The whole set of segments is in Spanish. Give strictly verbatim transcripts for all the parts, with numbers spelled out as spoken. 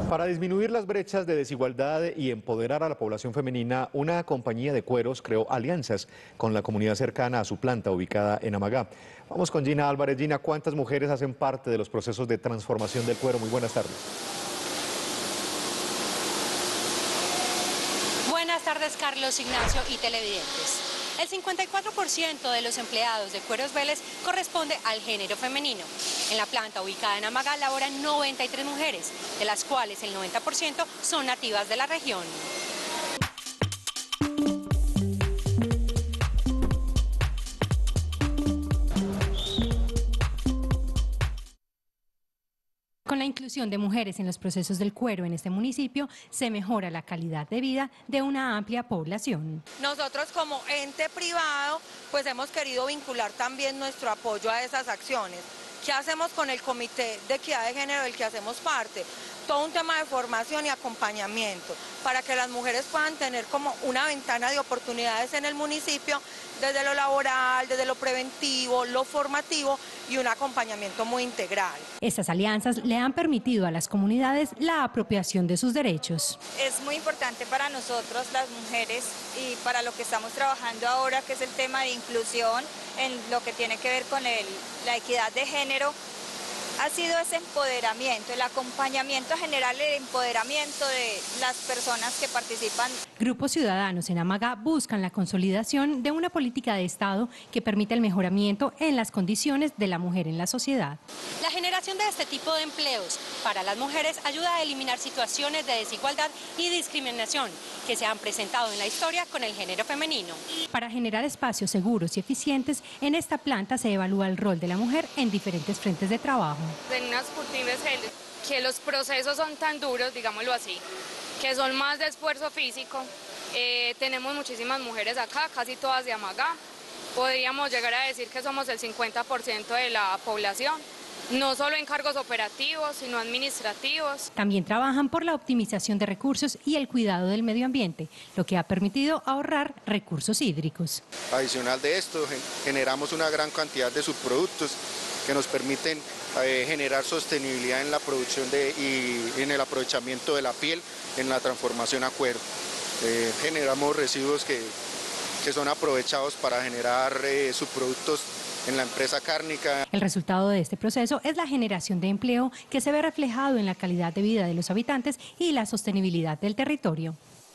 Para disminuir las brechas de desigualdad y empoderar a la población femenina, una compañía de cueros creó alianzas con la comunidad cercana a su planta ubicada en Amagá. Vamos con Gina Álvarez. Gina, ¿cuántas mujeres hacen parte de los procesos de transformación del cuero? Muy buenas tardes. Buenas tardes, Carlos, Ignacio y televidentes. El cincuenta y cuatro por ciento de los empleados de Cueros Vélez corresponde al género femenino. En la planta ubicada en Amagá laboran noventa y tres mujeres, de las cuales el noventa por ciento son nativas de la región. Con la inclusión de mujeres en los procesos del cuero en este municipio, se mejora la calidad de vida de una amplia población. Nosotros como ente privado, pues hemos querido vincular también nuestro apoyo a esas acciones. ¿Qué hacemos con el Comité de Equidad de Género del que hacemos parte? Todo un tema de formación y acompañamiento para que las mujeres puedan tener como una ventana de oportunidades en el municipio desde lo laboral, desde lo preventivo, lo formativo y un acompañamiento muy integral. Estas alianzas le han permitido a las comunidades la apropiación de sus derechos. Es muy importante para nosotros las mujeres y para lo que estamos trabajando ahora, que es el tema de inclusión en lo que tiene que ver con el, la equidad de género. Ha sido ese empoderamiento, el acompañamiento general, el empoderamiento de las personas que participan. Grupos ciudadanos en Amagá buscan la consolidación de una política de Estado que permita el mejoramiento en las condiciones de la mujer en la sociedad. La generación de este tipo de empleos para las mujeres ayuda a eliminar situaciones de desigualdad y discriminación que se han presentado en la historia con el género femenino. Para generar espacios seguros y eficientes, en esta planta se evalúa el rol de la mujer en diferentes frentes de trabajo. En unas cultives que los procesos son tan duros, digámoslo así, que son más de esfuerzo físico. Eh, tenemos muchísimas mujeres acá, casi todas de Amagá. Podríamos llegar a decir que somos el cincuenta por ciento de la población. No solo en cargos operativos, sino administrativos. También trabajan por la optimización de recursos y el cuidado del medio ambiente, lo que ha permitido ahorrar recursos hídricos. Adicional de esto, generamos una gran cantidad de subproductos que nos permiten eh, generar sostenibilidad en la producción de, y en el aprovechamiento de la piel, en la transformación a cuero. Eh, generamos residuos que, que son aprovechados para generar eh, subproductos en la empresa cárnica. El resultado de este proceso es la generación de empleo que se ve reflejado en la calidad de vida de los habitantes y la sostenibilidad del territorio.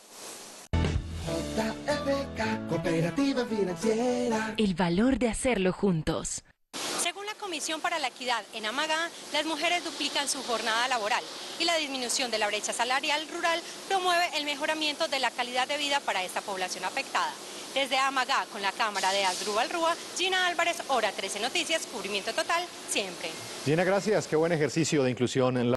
Cooperativa Financiera. El valor de hacerlo juntos. Según la Comisión para la Equidad en Amagá, las mujeres duplican su jornada laboral y la disminución de la brecha salarial rural promueve el mejoramiento de la calidad de vida para esta población afectada. Desde Amagá, con la cámara de Asdrúbal Rúa, Gina Álvarez, Hora trece Noticias, cubrimiento total, siempre. Gina, gracias. Qué buen ejercicio de inclusión en la